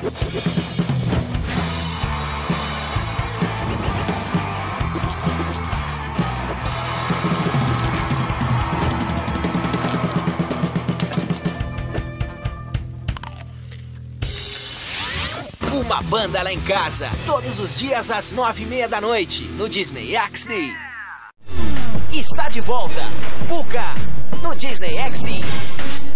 Uma banda lá em casa, todos os dias às 9h30 da noite, no Disney XD. Está de volta, Pucca, no Disney XD.